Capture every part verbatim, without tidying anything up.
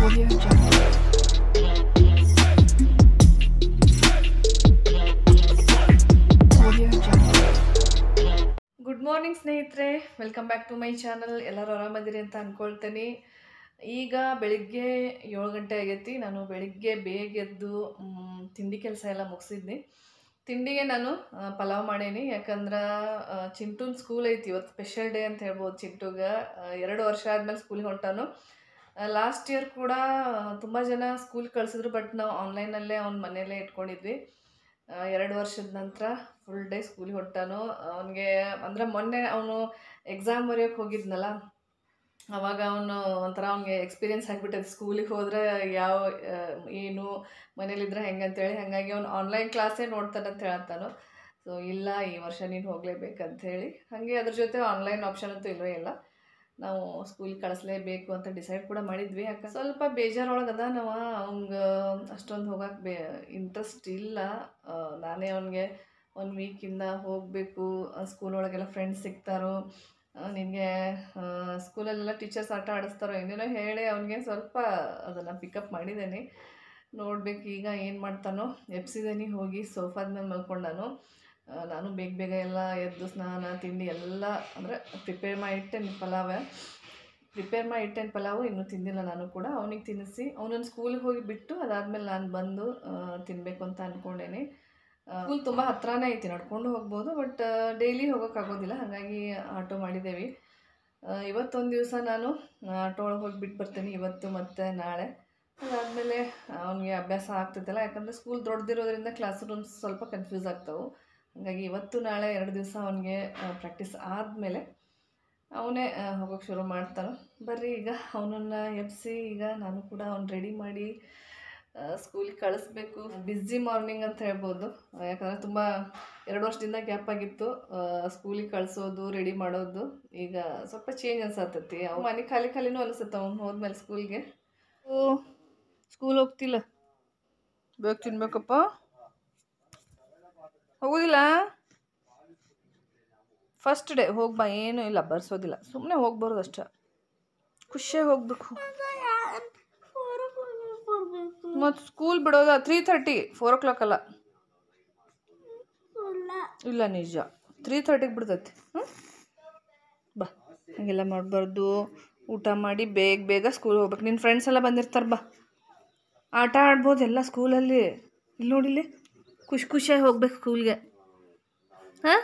Audio Jungle. Audio Jungle. Good morning ಸ್ನೇಹಿತರೆ, welcome back to my channel. ಎಲ್ಲರೂ ಆರಾಮದಿರಿ ಅಂತ ಅಂದ್ಕೊಳ್ತೀನಿ. ಈಗ ಬೆಳಿಗ್ಗೆ ಏಳು ಗಂಟೆ ಆಗೈತಿ. ನಾನು ಬೆಳಿಗ್ಗೆ ಬೇಗ ಎದ್ದು ತಿಂಡಿ ಕೆಲಸ ಎಲ್ಲ ಮುಗಿಸಿದ್ನಿ. ತಿಂಡಿಗೆ ನಾನು ಪಲಾವ್ ಮಾಡೀನಿ. ಯಾಕಂದ್ರೆ ಚಿಂಟುನ ಸ್ಕೂಲ್ ಐತಿ ಇವತ್ತು, ಸ್ಪೆಷಲ್ ಡೇ ಅಂತ ಹೇಳ್ಬೋದು. ಚಿಂಟುಗೆ ಎರಡು ವರ್ಷ ಆದಮೇಲೆ ಸ್ಕೂಲಿಗೆ ಹೊಂಟಾನು. ಲಾಸ್ಟ್ ಇಯರ್ ಕೂಡ ತುಂಬ ಜನ ಸ್ಕೂಲ್ ಕಳಿಸಿದ್ರು, ಬಟ್ ನಾವು ಆನ್ಲೈನಲ್ಲೇ ಅವ್ನ ಮನೆಯಲ್ಲೇ ಇಟ್ಕೊಂಡಿದ್ವಿ. ಎರಡು ವರ್ಷದ ನಂತರ ಫುಲ್ ಡೇ ಸ್ಕೂಲಿಗೆ ಹೊಂಟಾನು. ಅವನಿಗೆ ಅಂದರೆ ಮೊನ್ನೆ ಅವನು ಎಕ್ಸಾಮ್ ಬರೆಯೋಕ್ಕೆ ಹೋಗಿದ್ನಲ್ಲ, ಅವಾಗ ಅವನು ಒಂಥರ ಅವ್ನಿಗೆ ಎಕ್ಸ್ಪೀರಿಯೆನ್ಸ್ ಆಗಿಬಿಟ್ಟೈತೆ ಸ್ಕೂಲಿಗೆ ಹೋದರೆ ಯಾವ ಏನು ಮನೇಲಿದ್ರೆ ಹೆಂಗೆ ಅಂತೇಳಿ. ಹಾಗಾಗಿ ಅವ್ನು ಆನ್ಲೈನ್ ಕ್ಲಾಸೇ ನೋಡ್ತಾನೆ ಅಂತ ಹೇಳ್ತಾನು. ಸೊ ಇಲ್ಲ, ಈ ವರ್ಷ ನೀನು ಹೋಗಲೇಬೇಕಂಥೇಳಿ, ಹಾಗೆ ಅದ್ರ ಜೊತೆ ಆನ್ಲೈನ್ ಆಪ್ಷನ್ ಅಂತೂ ಇಲ್ಲವೇ ಇಲ್ಲ. ನಾವು ಸ್ಕೂಲಿಗೆ ಕಳಿಸ್ಲೇಬೇಕು ಅಂತ ಡಿಸೈಡ್ ಕೂಡ ಮಾಡಿದ್ವಿ. ಯಾಕೆ ಸ್ವಲ್ಪ ಬೇಜಾರೊಳಗದ ನಾವು ಅವ್ನಿಗೆ ಅಷ್ಟೊಂದು ಹೋಗೋಕೆ ಬೇ ಇಂಟ್ರೆಸ್ಟ್ ಇಲ್ಲ. ನಾನೇ ಅವನಿಗೆ ಒಂದು ವೀಕಿಂದ ಹೋಗಬೇಕು, ಸ್ಕೂಲ್ ಒಳಗೆಲ್ಲ ಫ್ರೆಂಡ್ಸ್ ಸಿಗ್ತಾರೋ, ನಿನಗೆ ಸ್ಕೂಲಲ್ಲೆಲ್ಲ ಟೀಚರ್ಸ್ ಆಟ ಆಡಿಸ್ತಾರೋ ಏನೇನೋ ಹೇಳಿ ಅವನಿಗೆ ಸ್ವಲ್ಪ ಅದನ್ನು ಪಿಕಪ್ ಮಾಡಿದ್ದೇನೆ. ನೋಡ್ಬೇಕು ಈಗ ಏನು ಮಾಡ್ತಾನೋ. ಎಪ್ಸಿದೇನೆ ಹೋಗಿ ಸೋಫಾದ ಮೇಲೆ ಮಲ್ಕೊಂಡಾನು. ನಾನು ಬೇಗ ಬೇಗ ಎಲ್ಲ ಎದ್ದು ಸ್ನಾನ ತಿಂಡಿ ಎಲ್ಲ ಅಂದರೆ ಪ್ರಿಪೇರ್ ಮಾಡಿ ಇಟ್ಟೇನೆ. ಪಲಾವ ಪ್ರಿಪೇರ್ ಮಾಡಿ ಇಟ್ಟೇನೆ, ಪಲಾವು ಇನ್ನೂ ತಿಂದಿಲ್ಲ ನಾನು ಕೂಡ. ಅವನಿಗೆ ತಿನ್ನಿಸಿ ಅವನನ್ನು ಸ್ಕೂಲಿಗೆ ಹೋಗಿ ಬಿಟ್ಟು ಅದಾದಮೇಲೆ ನಾನು ಬಂದು ತಿನ್ನಬೇಕು ಅಂತ ಅಂದ್ಕೊಂಡೇನೆ. ಸ್ಕೂಲ್ ತುಂಬ ಹತ್ರನೇ ಐತಿ, ನಡ್ಕೊಂಡು ಹೋಗ್ಬೋದು, ಬಟ್ ಡೈಲಿ ಹೋಗೋಕ್ಕಾಗೋದಿಲ್ಲ. ಹಾಗಾಗಿ ಆಟೋ ಮಾಡಿದ್ದೇವೆ. ಇವತ್ತೊಂದು ದಿವಸ ನಾನು ಆಟೋ ಒಳಗೆ ಹೋಗಿ ಬಿಟ್ಟು ಬರ್ತೀನಿ, ಇವತ್ತು ಮತ್ತು ನಾಳೆ. ಅದಾದಮೇಲೆ ಅವನಿಗೆ ಅಭ್ಯಾಸ ಆಗ್ತೈತಲ್ಲ, ಯಾಕಂದರೆ ಸ್ಕೂಲ್ ದೊಡ್ಡದಿರೋದ್ರಿಂದ ಕ್ಲಾಸ್ ರೂಮ್ಸ್ ಸ್ವಲ್ಪ ಕನ್ಫ್ಯೂಸ್ ಆಗ್ತಾವೆ. ಹಾಗಾಗಿ ಇವತ್ತು ನಾಳೆ ಎರಡು ದಿವಸ ಅವನಿಗೆ ಪ್ರಾಕ್ಟೀಸ್ ಆದಮೇಲೆ ಅವನೇ ಹೋಗೋಕ್ಕೆ ಶುರು ಮಾಡ್ತಾನೆ. ಬರ್ರಿ ಈಗ ಅವನನ್ನು ಎಬ್ಬಿಸಿ ಈಗ ನಾನು ಕೂಡ ಅವ್ನು ರೆಡಿ ಮಾಡಿ ಸ್ಕೂಲಿಗೆ ಕಳಿಸ್ಬೇಕು. ಬ್ಯುಸಿ ಮಾರ್ನಿಂಗ್ ಅಂತ ಹೇಳ್ಬೋದು, ಯಾಕಂದರೆ ತುಂಬ ಎರಡು ವರ್ಷದಿಂದ ಗ್ಯಾಪ್ ಆಗಿತ್ತು ಸ್ಕೂಲಿಗೆ ಕಳಿಸೋದು ರೆಡಿ ಮಾಡೋದು. ಈಗ ಸ್ವಲ್ಪ ಚೇಂಜ್ ಅನ್ಸತ್ತೈತಿ. ಅವು ಮನೆ ಖಾಲಿ ಖಾಲಿನೂ ಅನಿಸುತ್ತೆ ಅವ್ನು ಹೋದ್ಮೇಲೆ ಸ್ಕೂಲ್ಗೆ. ಓ ಸ್ಕೂಲ್ ಹೋಗ್ತಿಲ್ಲ, ಬೇಕು ತಿನ್ಬೇಕಪ್ಪ, ಹೋಗೋದಿಲ್ಲ. ಫಸ್ಟ್ ಡೇ ಹೋಗ್ಬಾ, ಏನೂ ಇಲ್ಲ, ಬರ್ಸೋದಿಲ್ಲ, ಸುಮ್ಮನೆ ಹೋಗಿ ಬರೋದು ಅಷ್ಟೇ. ಖುಷಿಯಾಗಿ ಹೋಗ್ಬೇಕು. ಮತ್ತು ಸ್ಕೂಲ್ ಬಿಡೋದ three thirty four o'clock ಅಲ್ಲ. ಇಲ್ಲ ನಿಜ, ತ್ರೀ ಥರ್ಟಿಗೆ ಬಿಡ್ತೈತಿ. ಹ್ಞೂ ಬಾ, ಹಂಗೆಲ್ಲ ಮಾಡಬಾರ್ದು. ಊಟ ಮಾಡಿ ಬೇಗ ಬೇಗ ಸ್ಕೂಲ್ ಹೋಗ್ಬೇಕು. ನಿನ್ನ ಫ್ರೆಂಡ್ಸ್ ಎಲ್ಲ ಬಂದಿರ್ತಾರೆ, ಬಾ ಆಟ ಆಡ್ಬೋದು ಎಲ್ಲ ಸ್ಕೂಲಲ್ಲಿ. ಇಲ್ಲಿ ನೋಡಿಲ್ಲಿ ಖುಷಿ ಖುಷಿಯಾಗಿ ಹೋಗ್ಬೇಕು ಸ್ಕೂಲ್ಗೆ. ಹಾಂ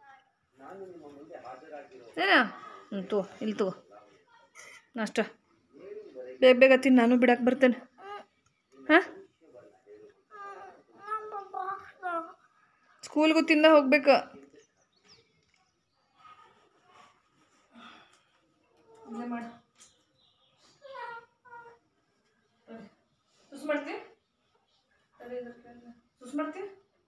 ಏನಾ? ಹ್ಞೂ ತಗೋ, ಇಲ್ಲಿ ತಗೋ ನಾಷ್ಟ. ಬೇಗ ಬೇಗ ತಿನ್ನು, ನಾನು ಬಿಡಕ್ಕೆ ಬರ್ತೇನೆ. ಹಾಂ ಸ್ಕೂಲ್ಗೂ ತಿಂದ ಹೋಗ್ಬೇಕು. ಮಾಡಿ ಸುಸ್ ಮಾಡ್ತಿ ಸುಸ್ ಮಾಡ್ತಿ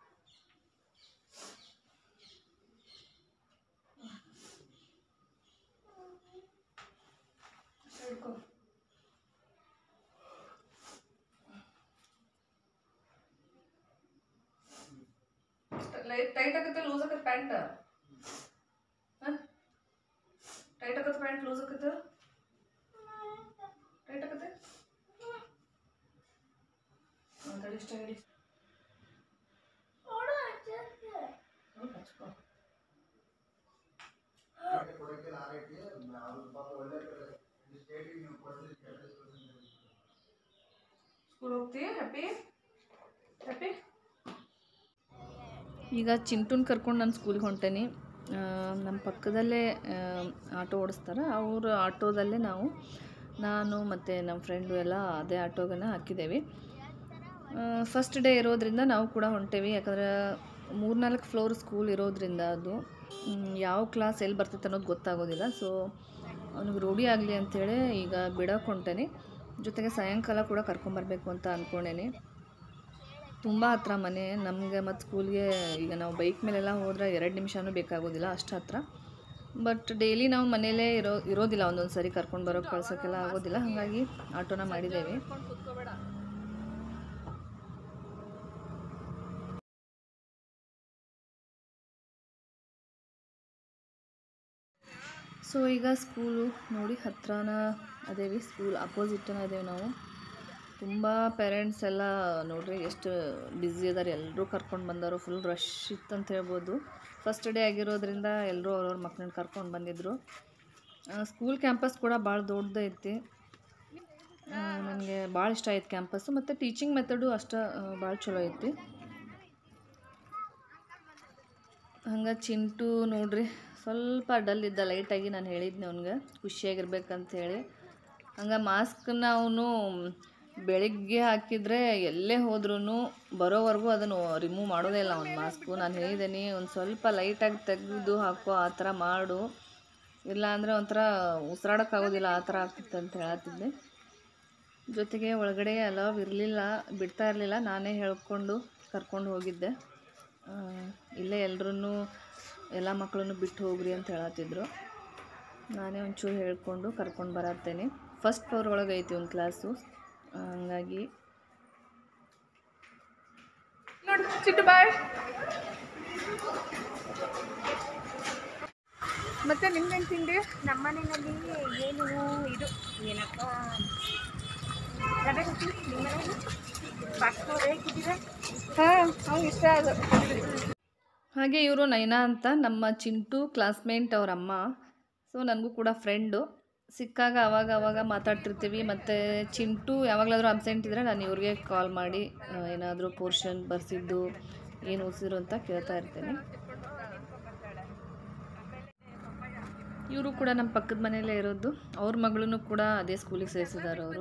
ಟೈಟ್ ಆಗತ್ತೆ, ಲೂಸ್ ಆಗತ್ತೆ ಪ್ಯಾಂಟ್. ಹಾಂ ಟೈಟ್ ಆಗತ್ತೆ ಪ್ಯಾಂಟ್, ಲೂಸ್ ಆಗತ್ತೆ, ಟೈಟ್ ಆಗತ್ತೆ. ತಡಿ ಇಷ್ಟ ಹೇಳಿ ಹಚ್ಕೊ. ಸ್ಕೂಲ್ ಹೋಗ್ತೀಯ? Happy happy. ಈಗ ಚಿಂಟುನ್ ಕರ್ಕೊಂಡು ನಾನು ಸ್ಕೂಲಿಗೆ ಹೊಂಟೇನಿ. ನಮ್ಮ ಪಕ್ಕದಲ್ಲೇ ಆಟೋ ಓಡಿಸ್ತಾರೆ, ಅವರು ಆಟೋದಲ್ಲೇ ನಾವು ನಾನು ಮತ್ತು ನಮ್ಮ ಫ್ರೆಂಡು ಎಲ್ಲ ಅದೇ ಆಟೋಗನ ಹಾಕಿದ್ದೇವೆ. ಫಸ್ಟ್ ಡೇ ಇರೋದ್ರಿಂದ ನಾವು ಕೂಡ ಹೊಂಟೇವಿ. ಯಾಕಂದ್ರೆ ಮೂರ್ನಾಲ್ಕು ಫ್ಲೋರ್ ಸ್ಕೂಲ್ ಇರೋದ್ರಿಂದ ಅದು ಯಾವ ಕ್ಲಾಸ್ ಎಲ್ಲಿ ಬರ್ತೈತೆ ಅನ್ನೋದು ಗೊತ್ತಾಗೋದಿಲ್ಲ. ಸೊ ಅವನಿಗೆ ರೂಢಿ ಆಗಲಿ ಅಂಥೇಳಿ ಈಗ ಬಿಡೋಕೆ ಹೊಂಟೇನಿ. ಜೊತೆಗೆ ಸಾಯಂಕಾಲ ಕೂಡ ಕರ್ಕೊಂಬರ್ಬೇಕು ಅಂತ ಅಂದ್ಕೊಂಡೇನಿ. ತುಂಬ ಹತ್ರ ಮನೆ ನಮಗೆ ಮತ್ತು ಸ್ಕೂಲ್ಗೆ. ಈಗ ನಾವು ಬೈಕ್ ಮೇಲೆಲ್ಲ ಹೋದ್ರೆ ಎರಡು ನಿಮಿಷವೂ ಬೇಕಾಗೋದಿಲ್ಲ, ಅಷ್ಟು ಹತ್ರ. ಬಟ್ ಡೈಲಿ ನಾವು ಮನೇಲೇ ಇರೋ ಇರೋದಿಲ್ಲ ಒಂದೊಂದು ಸರಿ ಕರ್ಕೊಂಡು ಬರೋಕ್ಕೆ ಕಳ್ಸೋಕ್ಕೆಲ್ಲ ಆಗೋದಿಲ್ಲ. ಹಾಗಾಗಿ ಆಟೋನ ಮಾಡಿದ್ದೇವೆ. ಸೊ ಈಗ ಸ್ಕೂಲು ನೋಡಿ ಹತ್ರನ ಅದೇವಿ, ಸ್ಕೂಲ್ ಅಪೋಸಿಟನ ಅದೇವಿ ನಾವು. ತುಂಬ ಪೇರೆಂಟ್ಸ್ ಎಲ್ಲ ನೋಡ್ರಿ ಎಷ್ಟು ಬ್ಯುಸಿ ಇದ್ದಾರೆ. ಎಲ್ಲರೂ ಕರ್ಕೊಂಡು ಬಂದರು. ಫುಲ್ ರಶ್ ಇತ್ತಂತ ಹೇಳ್ಬೋದು. ಫಸ್ಟ್ ಡೇ ಆಗಿರೋದ್ರಿಂದ ಎಲ್ಲರೂ ಅವ್ರವ್ರ ಮಕ್ಕಳನ್ನ ಕರ್ಕೊಂಡು ಬಂದಿದ್ದರು. ಸ್ಕೂಲ್ ಕ್ಯಾಂಪಸ್ ಕೂಡ ಭಾಳ ದೊಡ್ಡದೈತಿ. ನನಗೆ ಭಾಳ ಇಷ್ಟ ಆಯ್ತು ಕ್ಯಾಂಪಸ್ಸು. ಮತ್ತು ಟೀಚಿಂಗ್ ಮೆಥಡು ಅಷ್ಟು ಭಾಳ ಚಲೋ ಐತಿ. ಹಂಗೆ ಚಿಂಟು ನೋಡ್ರಿ ಸ್ವಲ್ಪ ಡಲ್ ಇದ್ದ ಲೈಟಾಗಿ. ನಾನು ಹೇಳಿದ್ನಿ ಅವ್ನಿಗೆ ಖುಷಿಯಾಗಿರ್ಬೇಕಂತ ಹೇಳಿ. ಹಂಗೆ ಮಾಸ್ಕನ್ನ ಅವನು ಬೆಳಿಗ್ಗೆ ಹಾಕಿದರೆ ಎಲ್ಲೇ ಹೋದ್ರೂ ಬರೋವರೆಗೂ ಅದನ್ನು ರಿಮೂವ್ ಮಾಡೋದೇ ಇಲ್ಲ ಅವ್ನು ಮಾಸ್ಕು. ನಾನು ಹೇಳಿದ್ದೀನಿ ಒಂದು ಸ್ವಲ್ಪ ಲೈಟಾಗಿ ತೆಗೆದು ಹಾಕೋ, ಆ ಥರ ಮಾಡು, ಇಲ್ಲಾಂದರೆ ಒಂಥರ ಉಸಿರಾಡೋಕ್ಕಾಗೋದಿಲ್ಲ, ಆ ಥರ ಆಗ್ತಿತ್ತು ಅಂತ ಹೇಳತ್ತಿದ್ದೆ. ಜೊತೆಗೆ ಒಳಗಡೆ ಅಲವ್ ಇರಲಿಲ್ಲ, ಬಿಡ್ತಾ ಇರಲಿಲ್ಲ. ನಾನೇ ಹೇಳ್ಕೊಂಡು ಕರ್ಕೊಂಡು ಹೋಗಿದ್ದೆ. ಇಲ್ಲೇ ಎಲ್ಲರೂ ಎಲ್ಲ ಮಕ್ಕಳನ್ನು ಬಿಟ್ಟು ಹೋಗ್ರಿ ಅಂತ ಹೇಳತ್ತಿದ್ರು. ನಾನೇ ಒಂಚೂರು ಹೇಳ್ಕೊಂಡು ಕರ್ಕೊಂಡು ಬರತ್ತೇನೆ. ಫಸ್ಟ್ ಫ್ಲೋರ್ ಒಳಗೆ ಐತಿ ಒಂದು ಕ್ಲಾಸು. ಹಂಗಾಗಿ ನೋಡಿ ಚಿಟ್ಟು ಬಾಯ್. ಮತ್ತೆ ನಿಮ್ದೇನು ತಿಂಡಿ? ನಮ್ಮ ಮನೆಯಲ್ಲಿ ಏನು ಇದು ಏನಪ್ಪ ರವೆ ರೊಟ್ಟಿ. ನಿಮ್ಮ ಮನೆಯಲ್ಲಿ ಬಾಕ್ಸ್ನವ್ರು ಹೇಗಿದ್ದೀರಾ? ಹಾಂ, ಅವ್ನು ಇಷ್ಟ ಅದು. ಹಾಗೆ ಇವರು ನೈನಾ ಅಂತ ನಮ್ಮ ಚಿಂಟು ಕ್ಲಾಸ್ಮೇಟ್ ಅವ್ರ ಅಮ್ಮ. ಸೊ ನನಗೂ ಕೂಡ ಫ್ರೆಂಡು. ಸಿಕ್ಕಾಗ ಅವಾಗ ಅವಾಗ ಮಾತಾಡ್ತಿರ್ತೀವಿ. ಮತ್ತು ಚಿಂಟು ಯಾವಾಗಲಾದರೂ ಅಬ್ಸೆಂಟ್ ಇದ್ದರೆ ನಾನು ಇವ್ರಿಗೆ ಕಾಲ್ ಮಾಡಿ ಏನಾದರೂ ಪೋರ್ಷನ್ ಬರ್ಸಿದ್ದು ಏನು ಓದಿಸಿದ್ರು ಅಂತ ಕೇಳ್ತಾ ಇರ್ತೇನೆ. ಇವರು ಕೂಡ ನಮ್ಮ ಪಕ್ಕದ ಮನೆಯಲ್ಲೇ ಇರೋದು. ಅವ್ರ ಮಗಳೂ ಕೂಡ ಅದೇ ಸ್ಕೂಲಿಗೆ ಸೇರಿಸಿದ್ದಾರೆ ಅವರು.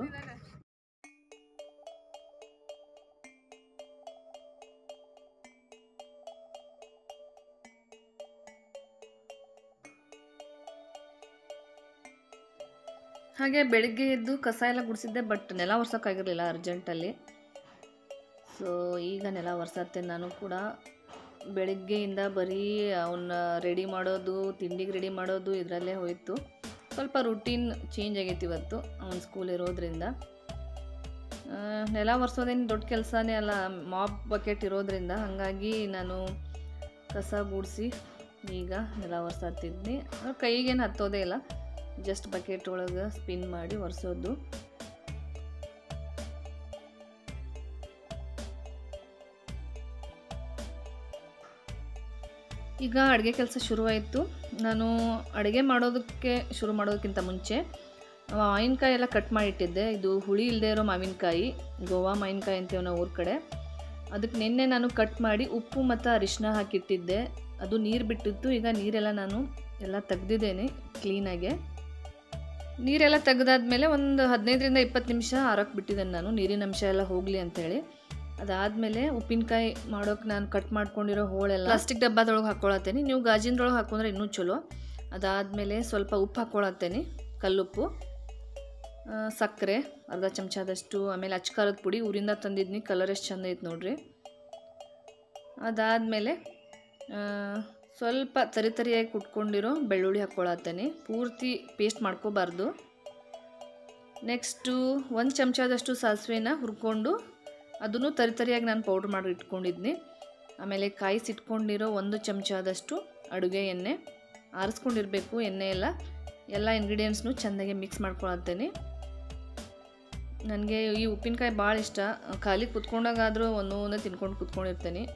ಹಾಗೆ ಬೆಳಿಗ್ಗೆ ಎದ್ದು ಕಸ ಎಲ್ಲ ಗುಡಿಸಿದ್ದೆ, ಬಟ್ ನೆಲ ಒರ್ಸೋಕ್ಕಾಗಿರಲಿಲ್ಲ ಅರ್ಜೆಂಟಲ್ಲಿ. ಸೊ ಈಗ ನೆಲ ಒರ್ಸತ್ತೇನೆ ನಾನು ಕೂಡ. ಬೆಳಗ್ಗೆಯಿಂದ ಬರೀ ಅವನ್ನ ರೆಡಿ ಮಾಡೋದು, ತಿಂಡಿಗೆ ರೆಡಿ ಮಾಡೋದು ಇದರಲ್ಲೇ ಹೋಯಿತು. ಸ್ವಲ್ಪ ರುಟೀನ್ ಚೇಂಜ್ ಆಗೈತಿ ಇವತ್ತು ಅವನ ಸ್ಕೂಲ್ ಇರೋದ್ರಿಂದ. ನೆಲ ಒರೆಸೋದೇನು ದೊಡ್ಡ ಕೆಲಸನೇ ಅಲ್ಲ, ಮಾಪ್ ಬಕೆಟ್ ಇರೋದ್ರಿಂದ. ಹಾಗಾಗಿ ನಾನು ಕಸ ಗುಡಿಸಿ ಈಗ ನೆಲ ಒರೆಸತ್ತಿದ್ನಿ. ಕೈಗೇನು ಹತ್ತೋದೇ ಇಲ್ಲ, ಜಸ್ಟ್ ಬಕೆಟ್ ಒಳಗೆ ಸ್ಪಿನ್ ಮಾಡಿ ಒರೆಸೋದು. ಈಗ ಅಡುಗೆ ಕೆಲಸ ಶುರುವಾಯಿತು. ನಾನು ಅಡುಗೆ ಮಾಡೋದಕ್ಕೆ ಶುರು ಮಾಡೋದಕ್ಕಿಂತ ಮುಂಚೆ ಮಾವಿನಕಾಯಿ ಎಲ್ಲ ಕಟ್ ಮಾಡಿಟ್ಟಿದ್ದೆ. ಇದು ಹುಳಿ ಇಲ್ಲದೆ ಇರೋ ಮಾವಿನಕಾಯಿ, ಗೋವಾ ಮಾವಿನಕಾಯಿ ಅಂತೀವಿ ನಾವು ಊರ ಕಡೆ. ಅದಕ್ಕೆ ನಿನ್ನೆ ನಾನು ಕಟ್ ಮಾಡಿ ಉಪ್ಪು ಮತ್ತು ಅರಿಶಿನ ಹಾಕಿಟ್ಟಿದ್ದೆ. ಅದು ನೀರು ಬಿಟ್ಟಿತ್ತು. ಈಗ ನೀರೆಲ್ಲ ನಾನು ಎಲ್ಲ ತೆಗ್ದಿದ್ದೇನೆ ಕ್ಲೀನಾಗೆ. ನೀರೆಲ್ಲ ತೆಗೆದಾದ್ಮೇಲೆ ಒಂದು ಹದಿನೈದರಿಂದ ಇಪ್ಪತ್ತು ನಿಮಿಷ ಆರೋಕ್ಕೆ ಬಿಟ್ಟಿದ್ದೇನೆ ನಾನು, ನೀರಿನ ಅಂಶ ಎಲ್ಲ ಹೋಗಲಿ ಅಂಥೇಳಿ. ಅದಾದಮೇಲೆ ಉಪ್ಪಿನಕಾಯಿ ಮಾಡೋಕೆ ನಾನು ಕಟ್ ಮಾಡ್ಕೊಂಡಿರೋ ಹೋಳೆಲ್ಲ ಪ್ಲಾಸ್ಟಿಕ್ ಡಬ್ಬದೊಳಗೆ ಹಾಕ್ಕೊಳತ್ತೇನೆ. ನೀವು ಗಾಜಿನದೊಳಗೆ ಹಾಕೊಂಡ್ರೆ ಇನ್ನೂ ಚಲೋ. ಅದಾದಮೇಲೆ ಸ್ವಲ್ಪ ಉಪ್ಪು ಹಾಕ್ಕೊಳತ್ತೇನೆ, ಕಲ್ಲುಪ್ಪು, ಸಕ್ಕರೆ ಅರ್ಧ ಚಮಚದಷ್ಟು, ಆಮೇಲೆ ಅಚ್ಕಾರದ ಪುಡಿ ಊರಿಂದ ತಂದಿದ್ನಿ. ಕಲರ್ ಎಷ್ಟು ಚಂದ ಐತೆ ನೋಡ್ರಿ. ಅದಾದಮೇಲೆ ಸ್ವಲ್ಪ ತರಿ ತರಿಯಾಗಿ ಕುಟ್ಕೊಂಡಿರೋ ಬೆಳ್ಳುಳ್ಳಿ ಹಾಕ್ಕೊಳತ್ತೇನೆ. ಪೂರ್ತಿ ಪೇಸ್ಟ್ ಮಾಡ್ಕೋಬಾರ್ದು. ನೆಕ್ಸ್ಟು ಒಂದು ಚಮಚದಷ್ಟು ಸಾಸಿವೆನ ಹುರ್ಕೊಂಡು ಅದನ್ನು ತರಿ ತರಿಯಾಗಿ ನಾನು ಪೌಡ್ರ್ ಮಾಡಿ ಇಟ್ಕೊಂಡಿದ್ನಿ. ಆಮೇಲೆ ಕಾಯಿಸಿಟ್ಕೊಂಡಿರೋ ಒಂದು ಚಮಚದಷ್ಟು ಅಡುಗೆ ಎಣ್ಣೆ, ಆರಿಸ್ಕೊಂಡಿರಬೇಕು ಎಣ್ಣೆ ಎಲ್ಲ. ಎಲ್ಲ ಇಂಗ್ರೀಡಿಯೆಂಟ್ಸ್ನು ಚೆಂದಾಗಿ ಮಿಕ್ಸ್ ಮಾಡ್ಕೊಳತ್ತೇನೆ. ನನಗೆ ಈ ಉಪ್ಪಿನಕಾಯಿ ಭಾಳ ಇಷ್ಟ. ಖಾಲಿ ಕುತ್ಕೊಂಡಾಗಾದರೂ ಒಂದು ಒಂದೇ ತಿನ್ಕೊಂಡು ಕುತ್ಕೊಂಡಿರ್ತೇನೆ.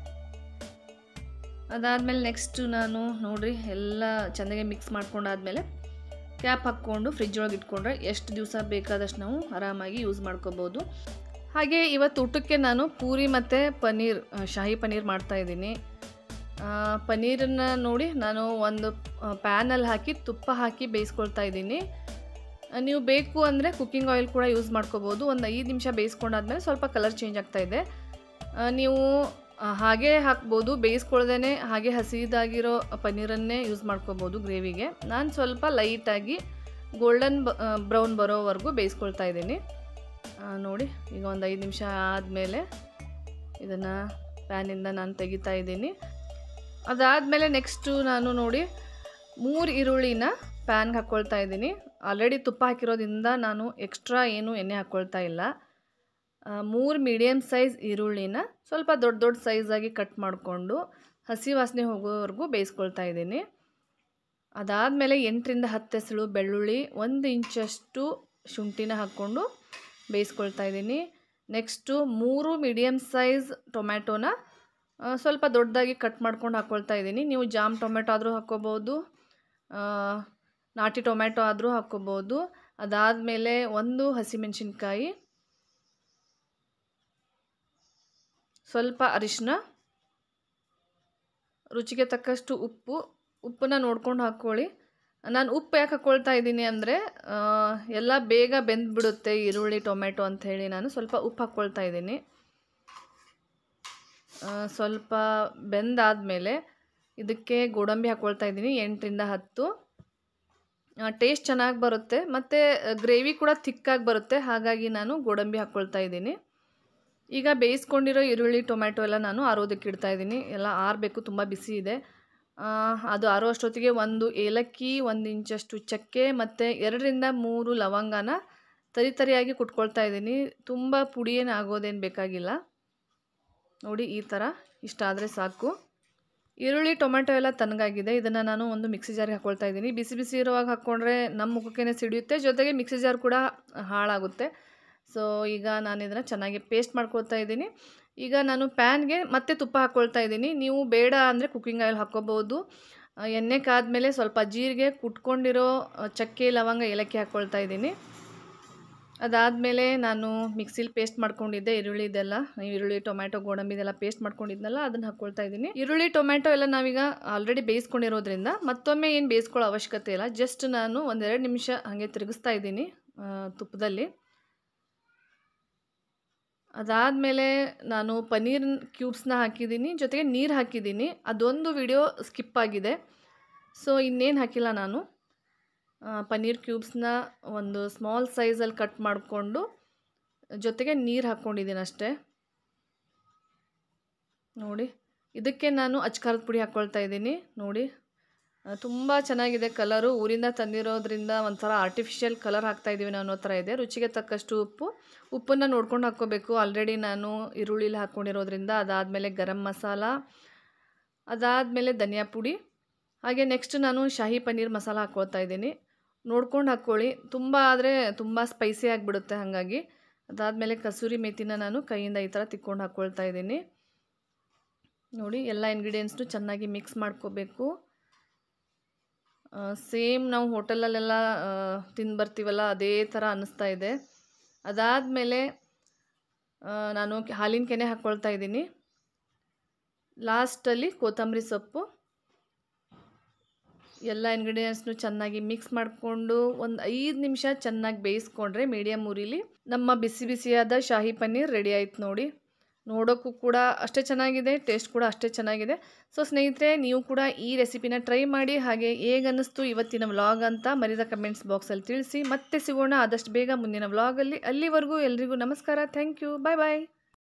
ಅದಾದಮೇಲೆ ನೆಕ್ಸ್ಟು ನಾನು ನೋಡಿರಿ ಎಲ್ಲ ಚೆಂದಾಗಿ ಮಿಕ್ಸ್ ಮಾಡ್ಕೊಂಡಾದ್ಮೇಲೆ ಕ್ಯಾಪ್ ಹಾಕ್ಕೊಂಡು ಫ್ರಿಜ್ ಒಳಗೆ ಇಟ್ಕೊಂಡ್ರೆ ಎಷ್ಟು ದಿವಸ ಬೇಕಾದಷ್ಟು ನಾವು ಆರಾಮಾಗಿ ಯೂಸ್ ಮಾಡ್ಕೋಬೋದು. ಹಾಗೆ ಇವತ್ತು ಊಟಕ್ಕೆ ನಾನು ಪೂರಿ ಮತ್ತು ಪನ್ನೀರ್, ಶಾಹಿ ಪನ್ನೀರ್ ಮಾಡ್ತಾಯಿದ್ದೀನಿ. ಪನ್ನೀರನ್ನ ನೋಡಿ ನಾನು ಒಂದು ಪ್ಯಾನಲ್ಲಿ ಹಾಕಿ ತುಪ್ಪ ಹಾಕಿ ಬೇಯಿಸ್ಕೊಳ್ತಾ ಇದ್ದೀನಿ. ನೀವು ಬೇಕು ಅಂದರೆ ಕುಕ್ಕಿಂಗ್ ಆಯಿಲ್ ಕೂಡ ಯೂಸ್ ಮಾಡ್ಕೋಬೋದು. ಒಂದು ಐದು ನಿಮಿಷ ಬೇಯಿಸ್ಕೊಂಡಾದ್ಮೇಲೆ ಸ್ವಲ್ಪ ಕಲರ್ ಚೇಂಜ್ ಆಗ್ತಾಯಿದೆ. ನೀವು ಹಾಗೆ ಹಾಕ್ಬೋದು, ಬೇಯಿಸ್ಕೊಳ್ದೇ ಹಾಗೆ ಹಸಿದಾಗಿರೋ ಪನ್ನೀರನ್ನೇ ಯೂಸ್ ಮಾಡ್ಕೋಬೋದು ಗ್ರೇವಿಗೆ. ನಾನು ಸ್ವಲ್ಪ ಲೈಟಾಗಿ ಗೋಲ್ಡನ್ ಬ್ರೌನ್ ಬರೋವರೆಗೂ ಬೇಯಿಸ್ಕೊಳ್ತಾ ಇದ್ದೀನಿ. ನೋಡಿ ಈಗ ಒಂದು ಐದು ನಿಮಿಷ ಆದಮೇಲೆ ಇದನ್ನು ಪ್ಯಾನಿಂದ ನಾನು ತೆಗಿತಾ ಇದ್ದೀನಿ. ಅದಾದಮೇಲೆ ನೆಕ್ಸ್ಟು ನಾನು ನೋಡಿ ಮೂರು ಈರುಳ್ಳಿನ ಪ್ಯಾನ್ಗೆ ಹಾಕ್ಕೊಳ್ತಾ ಇದ್ದೀನಿ. ಆಲ್ರೆಡಿ ತುಪ್ಪ ಹಾಕಿರೋದ್ರಿಂದ ನಾನು ಎಕ್ಸ್ಟ್ರಾ ಏನು ಎಣ್ಣೆ ಹಾಕ್ಕೊಳ್ತಾ ಇಲ್ಲ. ಮೂರು ಮೀಡಿಯಮ್ ಸೈಜ್ ಈರುಳ್ಳಿನ ಸ್ವಲ್ಪ ದೊಡ್ಡ ದೊಡ್ಡ ಸೈಜಾಗಿ ಕಟ್ ಮಾಡಿಕೊಂಡು ಹಸಿ ವಾಸನೆ ಹೋಗೋವರೆಗೂ ಬೇಯಿಸ್ಕೊಳ್ತಾ ಇದ್ದೀನಿ. ಅದಾದಮೇಲೆ ಎಂಟರಿಂದ ಹತ್ತು ಎಸಳು ಬೆಳ್ಳುಳ್ಳಿ, ಒಂದು ಇಂಚಷ್ಟು ಶುಂಠಿನ ಹಾಕ್ಕೊಂಡು ಬೇಯಿಸ್ಕೊಳ್ತಾ ಇದ್ದೀನಿ. ನೆಕ್ಸ್ಟು ಮೂರು ಮೀಡಿಯಮ್ ಸೈಜ್ ಟೊಮ್ಯಾಟೋನ ಸ್ವಲ್ಪ ದೊಡ್ಡದಾಗಿ ಕಟ್ ಮಾಡ್ಕೊಂಡು ಹಾಕ್ಕೊಳ್ತಾ ಇದ್ದೀನಿ. ನೀವು ಜಾಮ್ ಟೊಮೆಟೊ ಆದರೂ ಹಾಕ್ಕೋಬೋದು, ನಾಟಿ ಟೊಮೆಟೊ ಆದರೂ ಹಾಕ್ಕೋಬೋದು. ಅದಾದಮೇಲೆ ಒಂದು ಹಸಿಮೆಣಸಿನ್ಕಾಯಿ, ಸ್ವಲ್ಪ ಅರಿಶಿನ, ರುಚಿಗೆ ತಕ್ಕಷ್ಟು ಉಪ್ಪು. ಉಪ್ಪನ್ನ ನೋಡ್ಕೊಂಡು ಹಾಕ್ಕೊಳ್ಳಿ. ನಾನು ಉಪ್ಪು ಯಾಕೆ ಹಾಕ್ಕೊಳ್ತಾ ಇದ್ದೀನಿ ಅಂದರೆ ಎಲ್ಲ ಬೇಗ ಬೆಂದ್ಬಿಡುತ್ತೆ ಈರುಳ್ಳಿ ಟೊಮೆಟೊ ಅಂಥೇಳಿ ನಾನು ಸ್ವಲ್ಪ ಉಪ್ಪು ಹಾಕ್ಕೊಳ್ತಾ ಇದ್ದೀನಿ. ಸ್ವಲ್ಪ ಬೆಂದಾದಮೇಲೆ ಇದಕ್ಕೆ ಗೋಡಂಬಿ ಹಾಕ್ಕೊಳ್ತಾ ಇದ್ದೀನಿ, ಎಂಟರಿಂದ ಹತ್ತು. ಟೇಸ್ಟ್ ಚೆನ್ನಾಗಿ ಬರುತ್ತೆ ಮತ್ತು ಗ್ರೇವಿ ಕೂಡ ಥಿಕ್ಕಾಗಿ ಬರುತ್ತೆ, ಹಾಗಾಗಿ ನಾನು ಗೋಡಂಬಿ ಹಾಕ್ಕೊಳ್ತಾ ಇದ್ದೀನಿ. ಈಗ ಬೇಯಿಸ್ಕೊಂಡಿರೋ ಈರುಳ್ಳಿ ಟೊಮೆಟೊ ಎಲ್ಲ ನಾನು ಆರೋದಕ್ಕೆ ಇಡ್ತಾ ಇದ್ದೀನಿ. ಎಲ್ಲ ಆರಬೇಕು, ತುಂಬ ಬಿಸಿ ಇದೆ. ಅದು ಆರೋ ಅಷ್ಟೊತ್ತಿಗೆ ಒಂದು ಏಲಕ್ಕಿ, ಒಂದು ಇಂಚಷ್ಟು ಚಕ್ಕೆ ಮತ್ತು ಎರಡರಿಂದ ಮೂರು ಲವಂಗನ ತರಿ ತರಿಯಾಗಿ ಕುಟ್ಕೊಳ್ತಾ ಇದ್ದೀನಿ. ತುಂಬ ಪುಡಿ ಏನು ಆಗೋದೇನು ಬೇಕಾಗಿಲ್ಲ. ನೋಡಿ ಈ ಥರ ಇಷ್ಟಾದರೆ ಸಾಕು. ಈರುಳ್ಳಿ ಟೊಮೆಟೊ ಎಲ್ಲ ತಣ್ಣಗಾಗಿದೆ. ಇದನ್ನು ನಾನು ಒಂದು ಮಿಕ್ಸಿ ಜಾರಿಗೆ ಹಾಕ್ಕೊಳ್ತಾ ಇದ್ದೀನಿ. ಬಿಸಿ ಬಿಸಿ ಇರುವಾಗ ಹಾಕ್ಕೊಂಡ್ರೆ ನಮ್ಮ ಮುಖಕ್ಕೇ ಸಿಡಿಯುತ್ತೆ, ಜೊತೆಗೆ ಮಿಕ್ಸಿ ಜಾರ್ ಕೂಡ ಹಾಳಾಗುತ್ತೆ. ಸೊ ಈಗ ನಾನು ಇದನ್ನು ಚೆನ್ನಾಗಿ ಪೇಸ್ಟ್ ಮಾಡ್ಕೊಳ್ತಾ ಇದ್ದೀನಿ. ಈಗ ನಾನು ಪ್ಯಾನ್ಗೆ ಮತ್ತೆ ತುಪ್ಪ ಹಾಕ್ಕೊಳ್ತಾ ಇದ್ದೀನಿ. ನೀವು ಬೇಡ ಅಂದರೆ ಕುಕ್ಕಿಂಗ್ ಆಯಿಲ್ ಹಾಕ್ಕೋಬೋದು. ಎಣ್ಣೆ ಕಾದ್ಮೇಲೆ ಸ್ವಲ್ಪ ಜೀರಿಗೆ, ಕುಟ್ಕೊಂಡಿರೋ ಚಕ್ಕೆ, ಲವಂಗ, ಏಲಕ್ಕಿ ಹಾಕ್ಕೊಳ್ತಾ ಇದ್ದೀನಿ. ಅದಾದಮೇಲೆ ನಾನು ಮಿಕ್ಸಿಲಿ ಪೇಸ್ಟ್ ಮಾಡ್ಕೊಂಡಿದ್ದೆ ಈರುಳ್ಳಿ ಇದೆಲ್ಲ, ಈರುಳ್ಳಿ ಟೊಮ್ಯಾಟೊ ಗೋಡಂಬಿ ಇದೆಲ್ಲ ಪೇಸ್ಟ್ ಮಾಡ್ಕೊಂಡಿದ್ನಲ್ಲ ಅದನ್ನು ಹಾಕ್ಕೊಳ್ತಾ ಇದ್ದೀನಿ. ಈರುಳ್ಳಿ ಟೊಮ್ಯಾಟೊ ಎಲ್ಲ ನಾವೀಗ ಆಲ್ರೆಡಿ ಬೇಯಿಸ್ಕೊಂಡಿರೋದ್ರಿಂದ ಮತ್ತೊಮ್ಮೆ ಏನು ಬೇಯಿಸ್ಕೊಳ್ಳೋ ಅವಶ್ಯಕತೆ ಇಲ್ಲ. ಜಸ್ಟ್ ನಾನು ಒಂದೆರಡು ನಿಮಿಷ ಹಾಗೆ ತಿರುಗಿಸ್ತಾ ಇದ್ದೀನಿ ತುಪ್ಪದಲ್ಲಿ. ಅದಾದಮೇಲೆ ನಾನು ಪನ್ನೀರ್ ಕ್ಯೂಬ್ಸ್ನ ಹಾಕಿದ್ದೀನಿ, ಜೊತೆಗೆ ನೀರು ಹಾಕಿದ್ದೀನಿ. ಅದೊಂದು ವಿಡಿಯೋ ಸ್ಕಿಪ್ ಆಗಿದೆ, ಸೊ ಇನ್ನೇನು ಹಾಕಿಲ್ಲ ನಾನು. ಪನ್ನೀರ್ ಕ್ಯೂಬ್ಸ್ನ ಒಂದು ಸ್ಮಾಲ್ ಸೈಜಲ್ಲಿ ಕಟ್ ಮಾಡಿಕೊಂಡು ಜೊತೆಗೆ ನೀರು ಹಾಕ್ಕೊಂಡಿದ್ದೀನಿ ಅಷ್ಟೇ. ನೋಡಿ ಇದಕ್ಕೆ ನಾನು ಅಚ್ಕಾರದ ಪುಡಿ ಹಾಕ್ಕೊಳ್ತಾ ಇದ್ದೀನಿ. ನೋಡಿ ತುಂಬ ಚೆನ್ನಾಗಿದೆ ಕಲರು, ಊರಿಂದ ತಂದಿರೋದ್ರಿಂದ ಒಂಥರ ಆರ್ಟಿಫಿಷಿಯಲ್ ಕಲರ್ ಹಾಕ್ತಾಯಿದ್ದೀವಿ ನಾವು ಅನ್ನೋ ಥರ ಇದೆ. ರುಚಿಗೆ ತಕ್ಕಷ್ಟು ಉಪ್ಪು, ಉಪ್ಪನ್ನು ನೋಡ್ಕೊಂಡು ಹಾಕ್ಕೋಬೇಕು. ಆಲ್ರೆಡಿ ನಾನು ಈರುಳ್ಳಿಲಿ ಹಾಕ್ಕೊಂಡಿರೋದ್ರಿಂದ. ಅದಾದಮೇಲೆ ಗರಂ ಮಸಾಲ, ಅದಾದಮೇಲೆ ಧನಿಯಾ ಪುಡಿ, ಹಾಗೆ ನೆಕ್ಸ್ಟ್ ನಾನು ಶಾಹಿ ಪನ್ನೀರ್ ಮಸಾಲ ಹಾಕ್ಕೊಳ್ತಾ ಇದ್ದೀನಿ. ನೋಡ್ಕೊಂಡು ಹಾಕ್ಕೊಳ್ಳಿ, ತುಂಬ ಆದರೆ ತುಂಬ ಸ್ಪೈಸಿ ಆಗಿಬಿಡುತ್ತೆ ಹಾಗಾಗಿ. ಅದಾದಮೇಲೆ ಕಸೂರಿ ಮೇಥಿನ ನಾನು ಕೈಯಿಂದ ಈ ಥರ ತಿಕ್ಕೊಂಡು ಹಾಕ್ಕೊಳ್ತಾ ಇದ್ದೀನಿ. ನೋಡಿ ಎಲ್ಲ ಇಂಗ್ರೀಡಿಯೆಂಟ್ಸ್ನು ಚೆನ್ನಾಗಿ ಮಿಕ್ಸ್ ಮಾಡ್ಕೋಬೇಕು. ಸೇಮ್ ನಾವು ಹೋಟೆಲಲ್ಲೆಲ್ಲ ತಿಂದು ಬರ್ತೀವಲ್ಲ ಅದೇ ಥರ ಅನ್ನಿಸ್ತಾ ಇದೆ. ಅದಾದಮೇಲೆ ನಾನು ಹಾಲಿನ ಕೆನೆ ಹಾಕ್ಕೊಳ್ತಾ ಇದ್ದೀನಿ. ಲಾಸ್ಟಲ್ಲಿ ಕೊತ್ತಂಬರಿ ಸೊಪ್ಪು, ಎಲ್ಲ ಇಂಗ್ರೀಡಿಯೆಂಟ್ಸ್ನು ಚೆನ್ನಾಗಿ ಮಿಕ್ಸ್ ಮಾಡಿಕೊಂಡು ಒಂದು ಐದು ನಿಮಿಷ ಚೆನ್ನಾಗಿ ಬೇಯಿಸ್ಕೊಂಡ್ರೆ ಮೀಡಿಯಮ್ ಉರಿಲಿ ನಮ್ಮ ಬಿಸಿ ಬಿಸಿಯಾದ ಶಾಹಿ ಪನ್ನೀರ್ ರೆಡಿ ಆಯ್ತು. ನೋಡಿ ನೋಡೋಕ್ಕೂ ಕೂಡ ಅಷ್ಟೇ ಚೆನ್ನಾಗಿದೆ, ಟೇಸ್ಟ್ ಕೂಡ ಅಷ್ಟೇ ಚೆನ್ನಾಗಿದೆ. ಸೊ ಸ್ನೇಹಿತರೆ, ನೀವು ಕೂಡ ಈ ರೆಸಿಪಿನ ಟ್ರೈ ಮಾಡಿ, ಹಾಗೆ ಹೇಗೆ ಅನ್ನಿಸ್ತು ಇವತ್ತಿನ ವ್ಲಾಗ್ ಅಂತ ಮರಿದ ಕಮೆಂಟ್ಸ್ ಬಾಕ್ಸಲ್ಲಿ ತಿಳಿಸಿ. ಮತ್ತೆ ಸಿಗೋಣ ಆದಷ್ಟು ಬೇಗ ಮುಂದಿನ ವ್ಲಾಗಲ್ಲಿ. ಅಲ್ಲಿವರೆಗೂ ಎಲ್ರಿಗೂ ನಮಸ್ಕಾರ, ಥ್ಯಾಂಕ್ ಯು, ಬಾಯ್ ಬಾಯ್.